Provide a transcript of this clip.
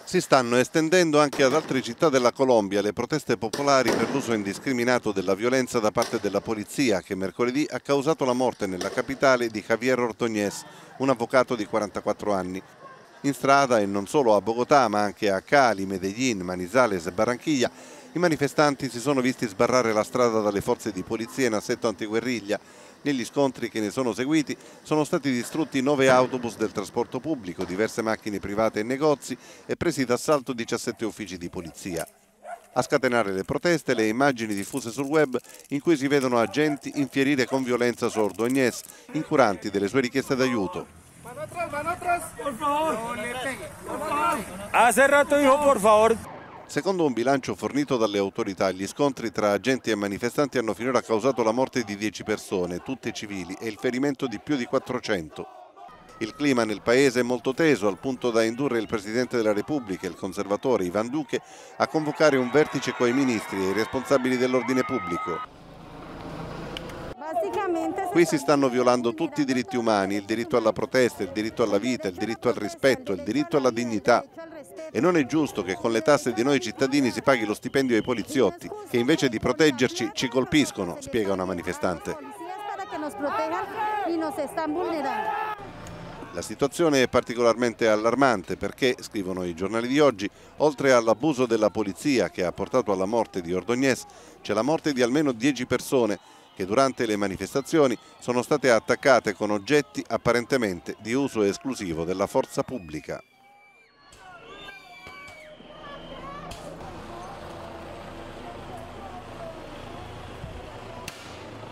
Si stanno estendendo anche ad altre città della Colombia le proteste popolari per l'uso indiscriminato della violenza da parte della polizia che mercoledì ha causato la morte nella capitale di Javier Ordóñez, un avvocato di 44 anni. In strada e non solo a Bogotà ma anche a Cali, Medellín, Manizales e Barranquilla i manifestanti si sono visti sbarrare la strada dalle forze di polizia in assetto antiguerriglia. Negli scontri che ne sono seguiti sono stati distrutti 9 autobus del trasporto pubblico, diverse macchine private e negozi e presi d'assalto 17 uffici di polizia. A scatenare le proteste le immagini diffuse sul web in cui si vedono agenti infierire con violenza su Ordóñez, incuranti delle sue richieste d'aiuto. Hace rato dijo por favor. Secondo un bilancio fornito dalle autorità, gli scontri tra agenti e manifestanti hanno finora causato la morte di 10 persone, tutte civili, e il ferimento di più di 400. Il clima nel paese è molto teso, al punto da indurre il Presidente della Repubblica, il conservatore Iván Duque, a convocare un vertice coi ministri e i responsabili dell'ordine pubblico. Qui si stanno violando tutti i diritti umani, il diritto alla protesta, il diritto alla vita, il diritto al rispetto, il diritto alla dignità. E non è giusto che con le tasse di noi cittadini si paghi lo stipendio ai poliziotti, che invece di proteggerci ci colpiscono, spiega una manifestante. La situazione è particolarmente allarmante perché, scrivono i giornali di oggi, oltre all'abuso della polizia che ha portato alla morte di Ordóñez, c'è la morte di almeno 10 persone che durante le manifestazioni sono state attaccate con oggetti apparentemente di uso esclusivo della forza pubblica.